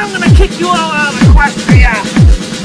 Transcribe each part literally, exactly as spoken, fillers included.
I'm gonna kick you all out of Equestria!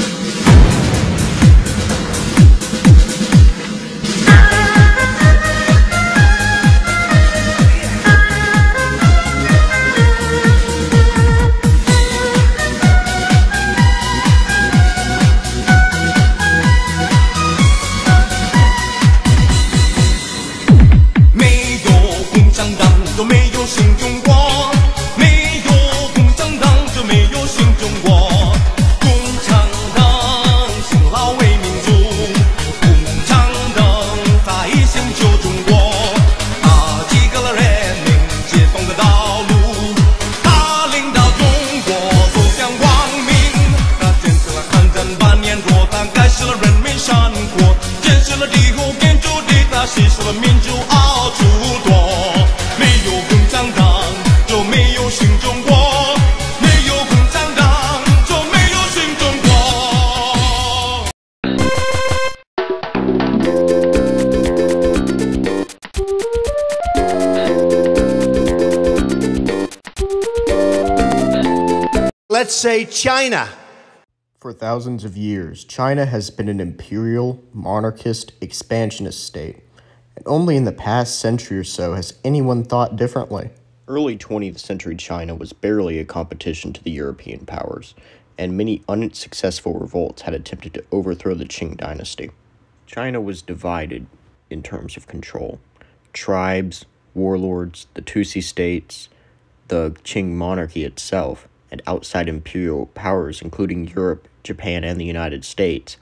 Let's say China. For thousands of years, China has been an imperial, monarchist, expansionist state, and only in the past century or so has anyone thought differently. Early twentieth century China was barely a competition to the European powers, and many unsuccessful revolts had attempted to overthrow the Qing dynasty. China was divided in terms of control. Tribes, warlords, the Tutsi states, the Qing monarchy itself, and outside imperial powers, including Europe, Japan, and the United States,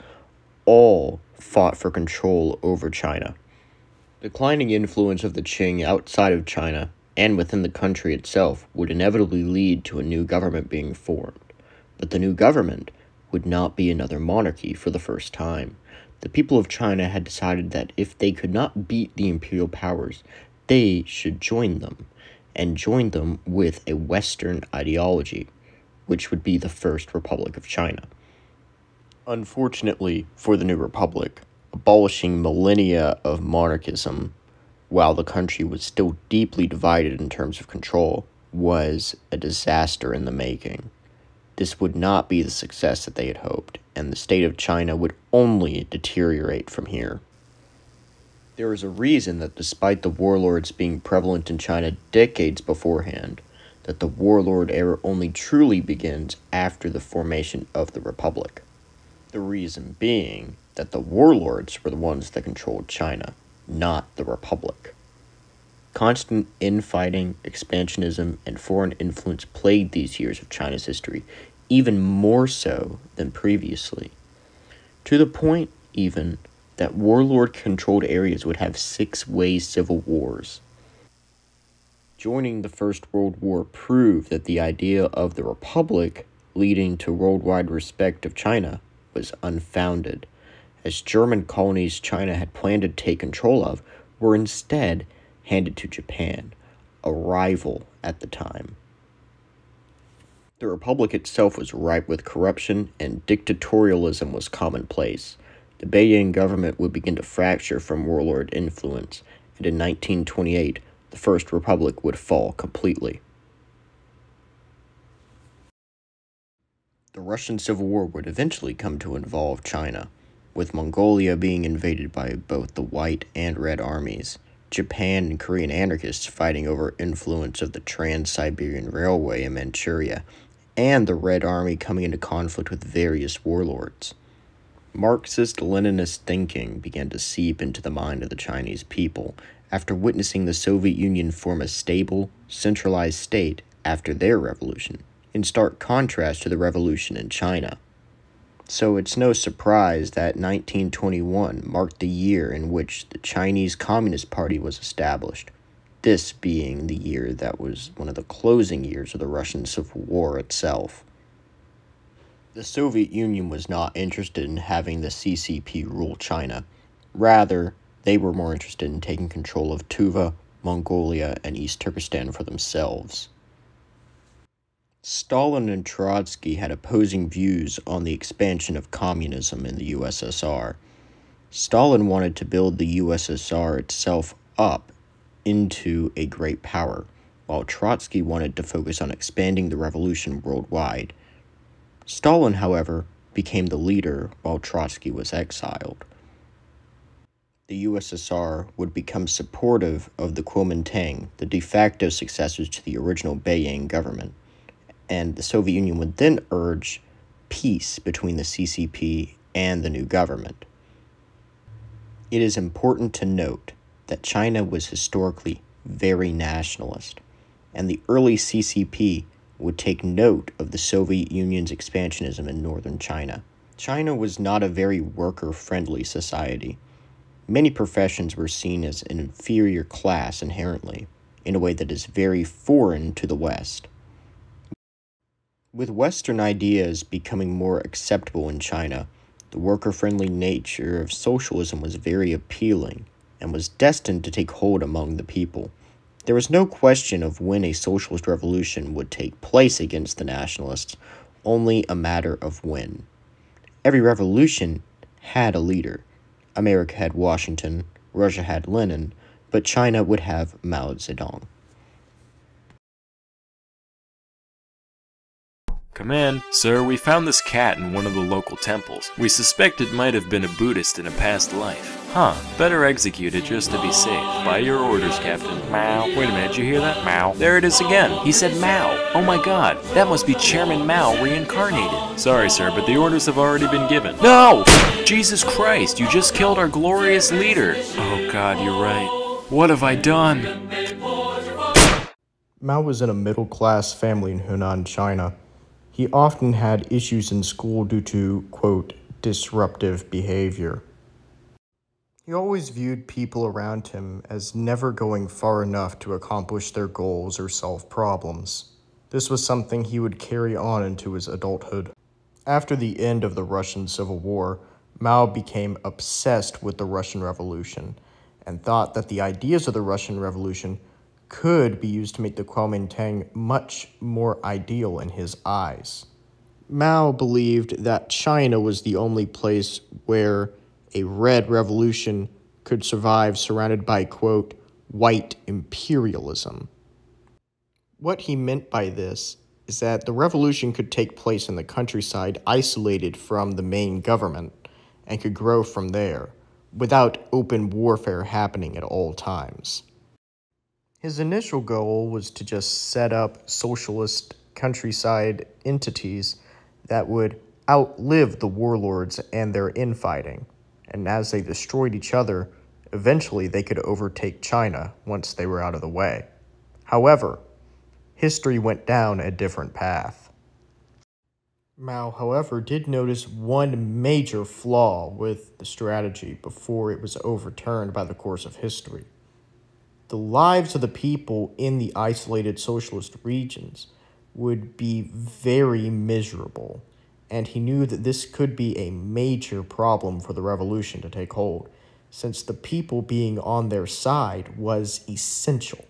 all fought for control over China. Declining influence of the Qing outside of China and within the country itself would inevitably lead to a new government being formed. But the new government would not be another monarchy for the first time. The people of China had decided that if they could not beat the imperial powers, they should join them, and join them with a Western ideology, which would be the First Republic of China. Unfortunately for the new republic, abolishing millennia of monarchism while the country was still deeply divided in terms of control was a disaster in the making. This would not be the success that they had hoped, and the state of China would only deteriorate from here. There is a reason that despite the warlords being prevalent in China decades beforehand, that the warlord era only truly begins after the formation of the republic. The reason being that the warlords were the ones that controlled China, not the republic. Constant infighting, expansionism, and foreign influence plagued these years of China's history, even more so than previously. To the point, even, that warlord-controlled areas would have six-way civil wars. Joining the First World War proved that the idea of the Republic leading to worldwide respect of China was unfounded, as German colonies China had planned to take control of were instead handed to Japan, a rival at the time. The Republic itself was ripe with corruption, and dictatorialism was commonplace. The Beiyang government would begin to fracture from warlord influence, and in nineteen twenty-eight, the First Republic would fall completely. The Russian Civil War would eventually come to involve China, with Mongolia being invaded by both the White and Red armies, Japan and Korean anarchists fighting over influence of the Trans-Siberian Railway in Manchuria, and the Red Army coming into conflict with various warlords. Marxist-Leninist thinking began to seep into the mind of the Chinese people after witnessing the Soviet Union form a stable, centralized state after their revolution, in stark contrast to the revolution in China. So it's no surprise that nineteen twenty-one marked the year in which the Chinese Communist Party was established, this being the year that was one of the closing years of the Russian Civil War itself. The Soviet Union was not interested in having the C C P rule China. Rather, they were more interested in taking control of Tuva, Mongolia, and East Turkestan for themselves. Stalin and Trotsky had opposing views on the expansion of communism in the U S S R. Stalin wanted to build the U S S R itself up into a great power, while Trotsky wanted to focus on expanding the revolution worldwide, Stalin, however, became the leader while Trotsky was exiled. The U S S R would become supportive of the Kuomintang, the de facto successors to the original Beiyang government, and the Soviet Union would then urge peace between the C C P and the new government. It is important to note that China was historically very nationalist, and the early C C P would take note of the Soviet Union's expansionism in northern China. China was not a very worker-friendly society. Many professions were seen as an inferior class inherently, in a way that is very foreign to the West. With Western ideas becoming more acceptable in China, the worker-friendly nature of socialism was very appealing and was destined to take hold among the people. There was no question of when a socialist revolution would take place against the nationalists, only a matter of when. Every revolution had a leader. America had Washington, Russia had Lenin, but China would have Mao Zedong. Come in. Sir, we found this cat in one of the local temples. We suspect it might have been a Buddhist in a past life. Huh, better execute it just to be safe. By your orders, Captain. Mao. Wait a minute, did you hear that? Mao. There it is again. He said Mao. Oh my god, that must be Chairman Mao reincarnated. Sorry, sir, but the orders have already been given. No! Jesus Christ, you just killed our glorious leader. Oh god, you're right. What have I done? Mao was in a middle-class family in Hunan, China. He often had issues in school due to, quote, disruptive behavior. He always viewed people around him as never going far enough to accomplish their goals or solve problems. This was something he would carry on into his adulthood. After the end of the Russian Civil War, Mao became obsessed with the Russian Revolution and thought that the ideas of the Russian Revolution could be used to make the Kuomintang much more ideal in his eyes. Mao believed that China was the only place where a red revolution could survive surrounded by, quote, white imperialism. What he meant by this is that the revolution could take place in the countryside isolated from the main government and could grow from there, without open warfare happening at all times. His initial goal was to just set up socialist countryside entities that would outlive the warlords and their infighting, and as they destroyed each other, eventually they could overtake China once they were out of the way. However, history went down a different path. Mao, however, did notice one major flaw with the strategy before it was overturned by the course of history. The lives of the people in the isolated socialist regions would be very miserable, and he knew that this could be a major problem for the revolution to take hold, since the people being on their side was essential.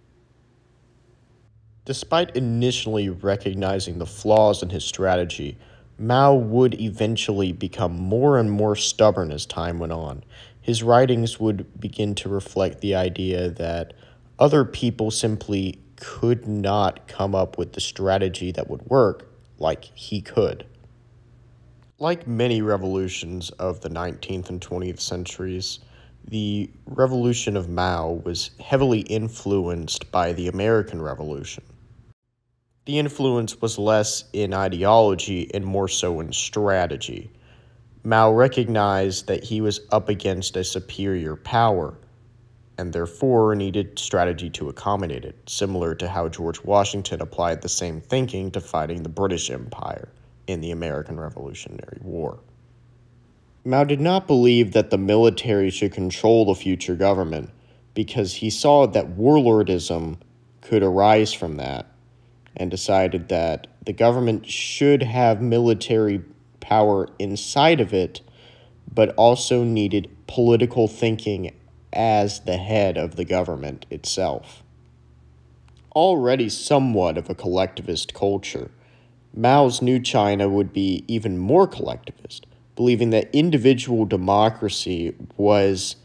Despite initially recognizing the flaws in his strategy, Mao would eventually become more and more stubborn as time went on. His writings would begin to reflect the idea that other people simply could not come up with the strategy that would work like he could. Like many revolutions of the nineteenth and twentieth centuries, the revolution of Mao was heavily influenced by the American Revolution. The influence was less in ideology and more so in strategy. Mao recognized that he was up against a superior power, and therefore needed strategy to accommodate it, similar to how George Washington applied the same thinking to fighting the British Empire in the American Revolutionary War. Mao did not believe that the military should control the future government, because he saw that warlordism could arise from that, and decided that the government should have military power inside of it, but also needed political thinking as the head of the government itself. Already somewhat of a collectivist culture, Mao's new China would be even more collectivist, believing that individual democracy was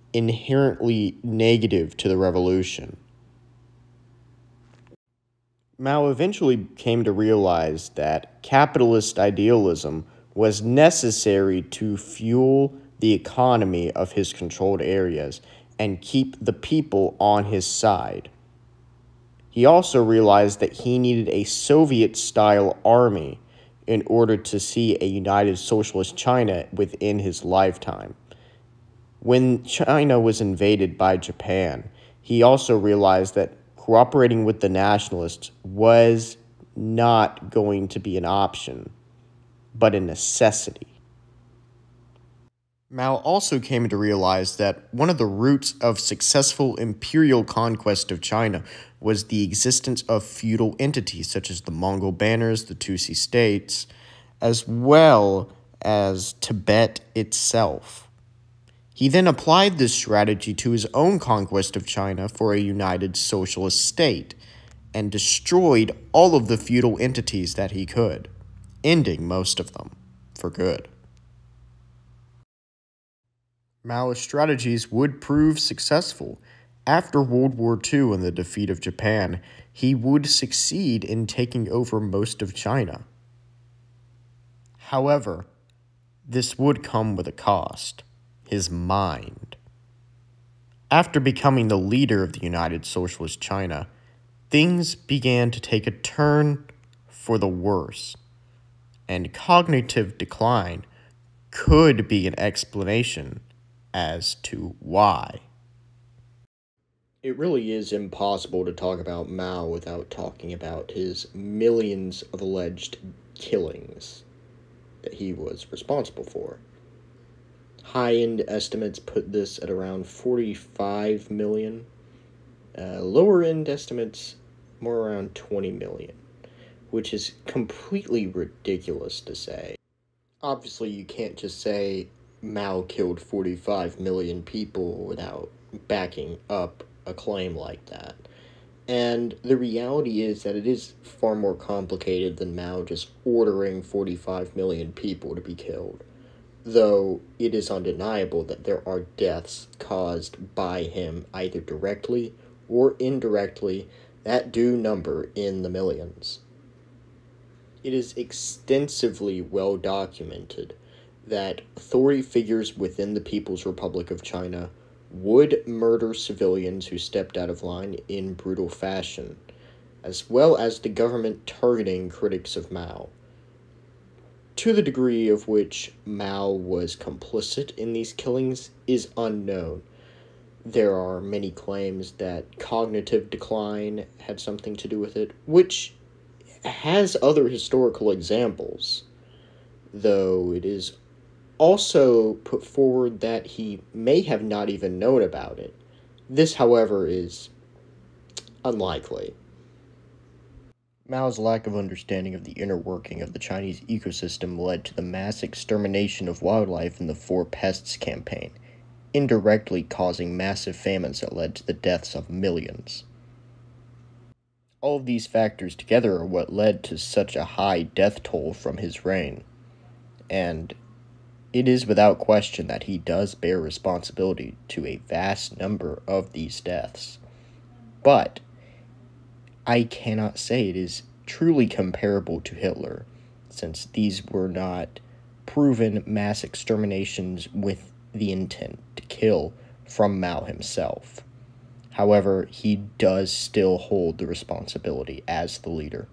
inherently negative to the revolution. Mao eventually came to realize that capitalist idealism was necessary to fuel the economy of his controlled areas and keep the people on his side. He also realized that he needed a Soviet-style army in order to see a united socialist China within his lifetime. When China was invaded by Japan, he also realized that cooperating with the nationalists was not going to be an option, but a necessity. Mao also came to realize that one of the roots of successful imperial conquest of China was the existence of feudal entities such as the Mongol banners, the Tutsi states, as well as Tibet itself. He then applied this strategy to his own conquest of China for a united socialist state, and destroyed all of the feudal entities that he could, ending most of them for good. Mao's strategies would prove successful. After World War Two and the defeat of Japan, he would succeed in taking over most of China. However, this would come with a cost: his mind. After becoming the leader of the United Socialist China, things began to take a turn for the worse, and cognitive decline could be an explanation as to why. It really is impossible to talk about Mao without talking about his millions of alleged killings that he was responsible for. High-end estimates put this at around forty-five million. Uh, lower-end estimates more around twenty million, which is completely ridiculous to say. Obviously, you can't just say Mao killed forty-five million people without backing up a claim like that. And the reality is that it is far more complicated than Mao just ordering forty-five million people to be killed, though it is undeniable that there are deaths caused by him either directly or indirectly that do number in the millions. It is extensively well documented that authority figures within the People's Republic of China would murder civilians who stepped out of line in brutal fashion, as well as the government targeting critics of Mao. To the degree of which Mao was complicit in these killings is unknown. There are many claims that cognitive decline had something to do with it, which has other historical examples, though it is also put forward that he may have not even known about it. This, however, is unlikely. Mao's lack of understanding of the inner working of the Chinese ecosystem led to the mass extermination of wildlife in the Four Pests campaign, indirectly causing massive famines that led to the deaths of millions. All of these factors together are what led to such a high death toll from his reign, and it is without question that he does bear responsibility to a vast number of these deaths. But I cannot say it is truly comparable to Hitler, since these were not proven mass exterminations with the intent to kill from Mao himself. However, he does still hold the responsibility as the leader.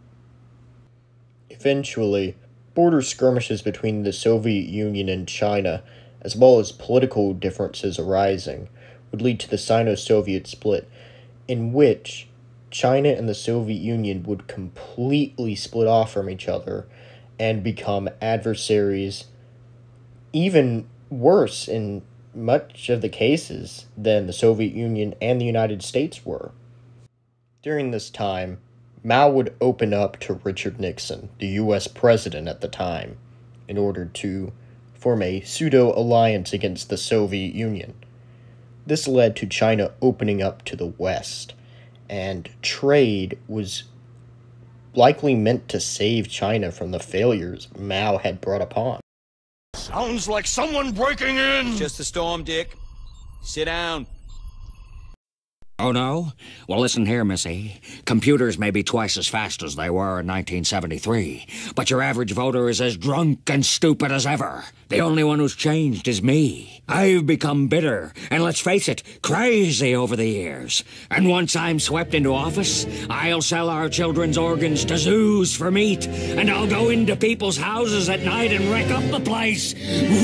Eventually, border skirmishes between the Soviet Union and China, as well as political differences arising, would lead to the Sino-Soviet split, in which China and the Soviet Union would completely split off from each other and become adversaries, even worse in much of the cases than the Soviet Union and the United States were. During this time, Mao would open up to Richard Nixon, the U S president at the time, in order to form a pseudo-alliance against the Soviet Union. This led to China opening up to the West, and trade was likely meant to save China from the failures Mao had brought upon. Sounds like someone breaking in! Just a storm, Dick. Sit down. Oh, no? Well, listen here, Missy. Computers may be twice as fast as they were in nineteen seventy-three, but your average voter is as drunk and stupid as ever. The only one who's changed is me. I've become bitter, and let's face it, crazy over the years. And once I'm swept into office, I'll sell our children's organs to zoos for meat, and I'll go into people's houses at night and wreck up the place.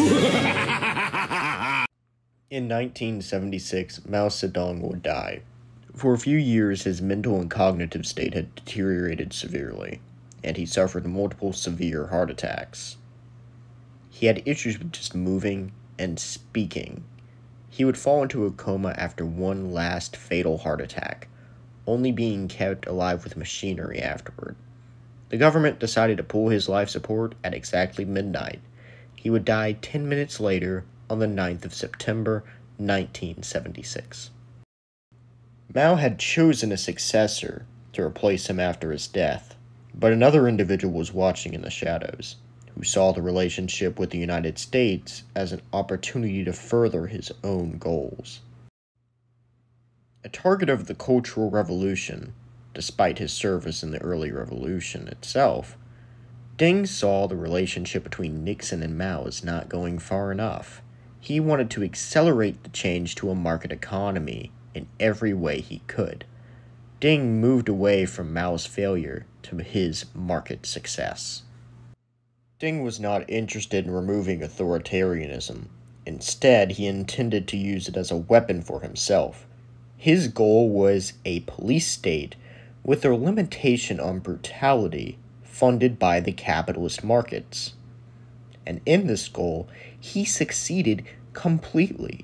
In nineteen seventy-six, Mao Zedong would die. For a few years, his mental and cognitive state had deteriorated severely, and he suffered multiple severe heart attacks. He had issues with just moving and speaking. He would fall into a coma after one last fatal heart attack, only being kept alive with machinery afterward. The government decided to pull his life support at exactly midnight. He would die ten minutes later on the ninth of September, nineteen seventy-six. Mao had chosen a successor to replace him after his death, but another individual was watching in the shadows, who saw the relationship with the United States as an opportunity to further his own goals. A target of the Cultural Revolution, despite his service in the early revolution itself, Deng saw the relationship between Nixon and Mao as not going far enough. He wanted to accelerate the change to a market economy in every way he could. Deng moved away from Mao's failure to his market success. Deng was not interested in removing authoritarianism. Instead, he intended to use it as a weapon for himself. His goal was a police state with a limitation on brutality funded by the capitalist markets. And in this goal, he succeeded completely.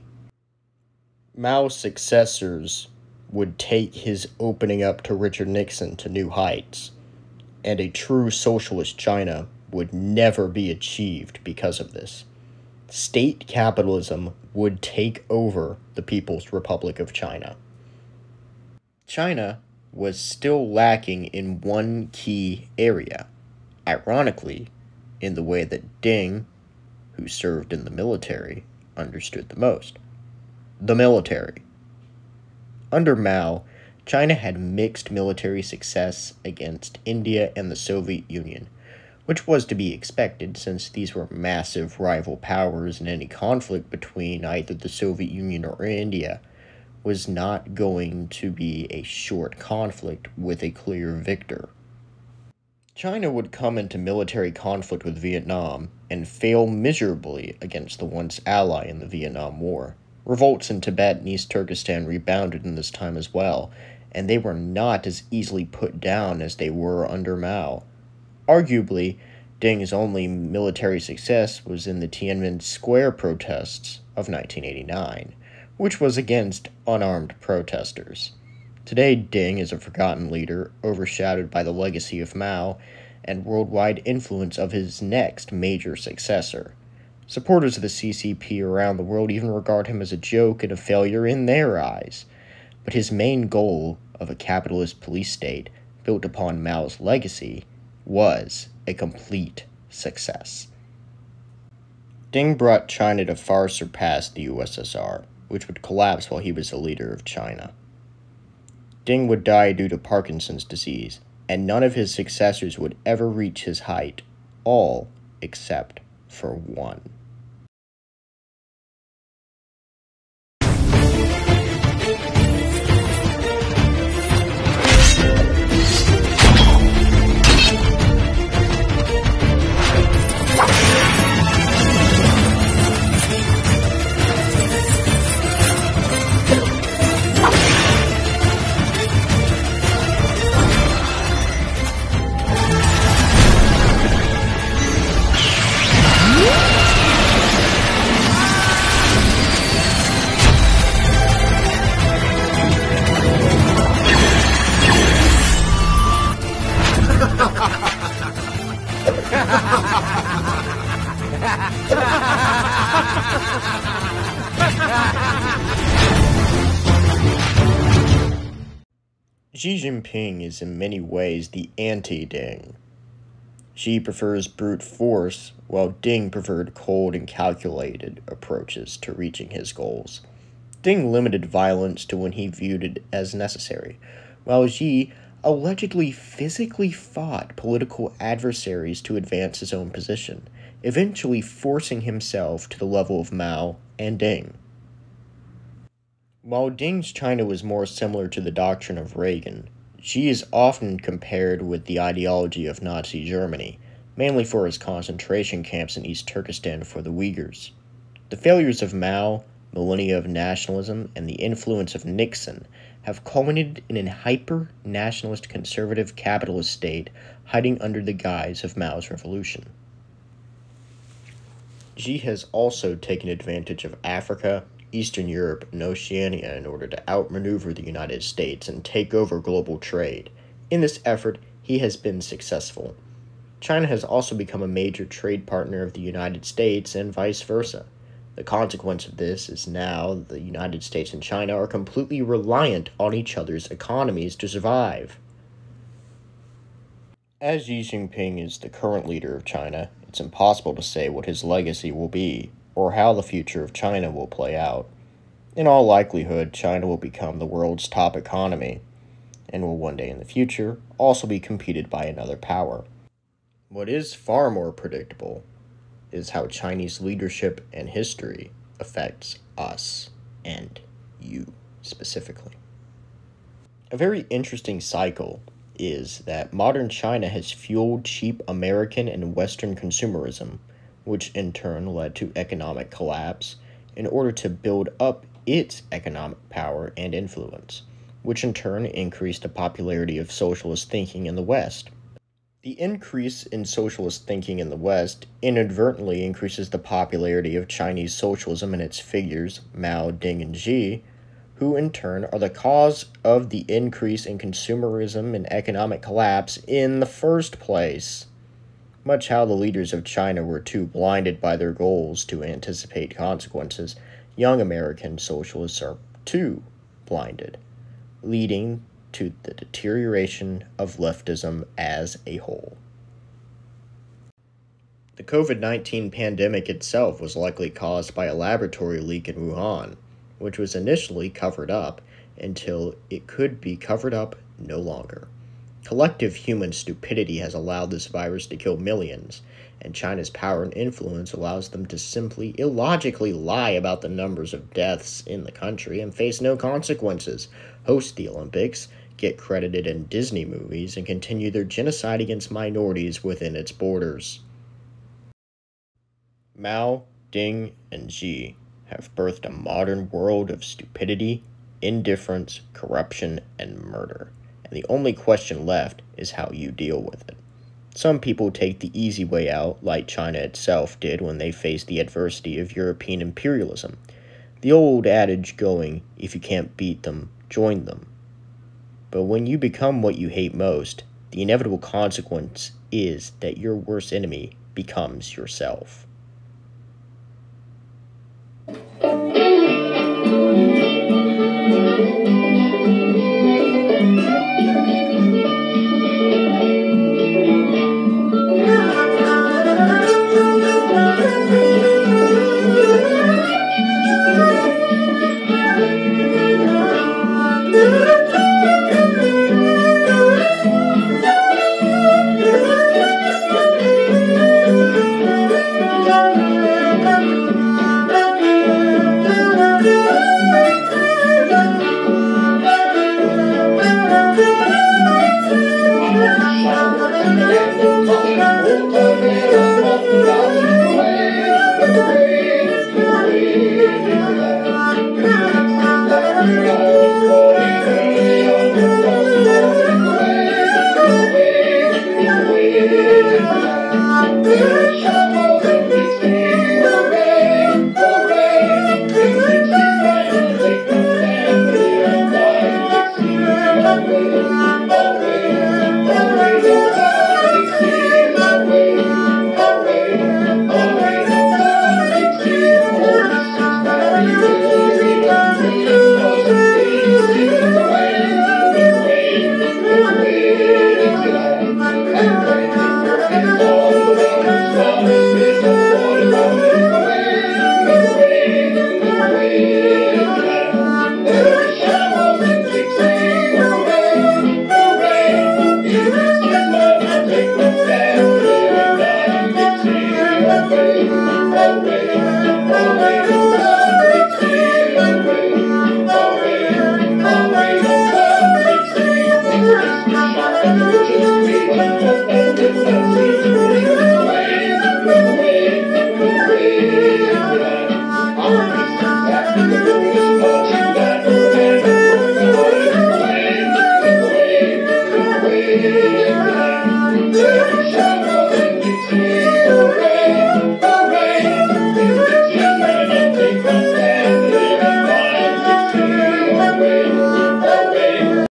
Mao's successors would take his opening up to Richard Nixon to new heights, and a true socialist China would never be achieved because of this. State capitalism would take over the People's Republic of China. China was still lacking in one key area, ironically, in the way that Deng, who served in the military, understood the most. The military. Under Mao, China had mixed military success against India and the Soviet Union, which was to be expected since these were massive rival powers, and any conflict between either the Soviet Union or India was not going to be a short conflict with a clear victor. China would come into military conflict with Vietnam and fail miserably against the once ally in the Vietnam War. Revolts in Tibet and East Turkestan rebounded in this time as well, and they were not as easily put down as they were under Mao. Arguably, Deng's only military success was in the Tiananmen Square protests of nineteen eighty-nine, which was against unarmed protesters. Today, Deng is a forgotten leader, overshadowed by the legacy of Mao and worldwide influence of his next major successor. Supporters of the C C P around the world even regard him as a joke and a failure in their eyes. But his main goal of a capitalist police state built upon Mao's legacy was a complete success. Deng brought China to far surpass the U S S R, which would collapse while he was the leader of China. Deng would die due to Parkinson's disease, and none of his successors would ever reach his height, all except for one. Xi Jinping is in many ways the anti-Deng. Xi prefers brute force, while Deng preferred cold and calculated approaches to reaching his goals. Deng limited violence to when he viewed it as necessary, while Xi allegedly physically fought political adversaries to advance his own position, eventually forcing himself to the level of Mao and Deng. While Deng's China was more similar to the doctrine of Reagan, Xi is often compared with the ideology of Nazi Germany, mainly for his concentration camps in East Turkestan for the Uyghurs. The failures of Mao, millennia of nationalism, and the influence of Nixon have culminated in a hyper-nationalist conservative capitalist state hiding under the guise of Mao's revolution. Xi has also taken advantage of Africa, Eastern Europe, and Oceania in order to outmaneuver the United States and take over global trade. In this effort, he has been successful. China has also become a major trade partner of the United States and vice versa. The consequence of this is now the United States and China are completely reliant on each other's economies to survive. As Xi Jinping is the current leader of China, it's impossible to say what his legacy will be, or how the future of China will play out. In all likelihood, China will become the world's top economy, and will one day in the future also be competed by another power. What is far more predictable is how Chinese leadership and history affects us, and you specifically. A very interesting cycle is that modern China has fueled cheap American and Western consumerism, which in turn led to economic collapse in order to build up its economic power and influence, which in turn increased the popularity of socialist thinking in the West. The increase in socialist thinking in the West inadvertently increases the popularity of Chinese socialism and its figures, Mao, Deng, and Xi, who in turn are the cause of the increase in consumerism and economic collapse in the first place. Much how the leaders of China were too blinded by their goals to anticipate consequences, young American socialists are too blinded, leading to the deterioration of leftism as a whole. The COVID nineteen pandemic itself was likely caused by a laboratory leak in Wuhan, which was initially covered up until it could be covered up no longer. Collective human stupidity has allowed this virus to kill millions, and China's power and influence allows them to simply illogically lie about the numbers of deaths in the country and face no consequences, host the Olympics, get credited in Disney movies, and continue their genocide against minorities within its borders. Mao, Deng, and Xi have birthed a modern world of stupidity, indifference, corruption, and murder, and the only question left is how you deal with it. Some people take the easy way out, like China itself did when they faced the adversity of European imperialism. The old adage going, if you can't beat them, join them. But when you become what you hate most, the inevitable consequence is that your worst enemy becomes yourself. Yeah.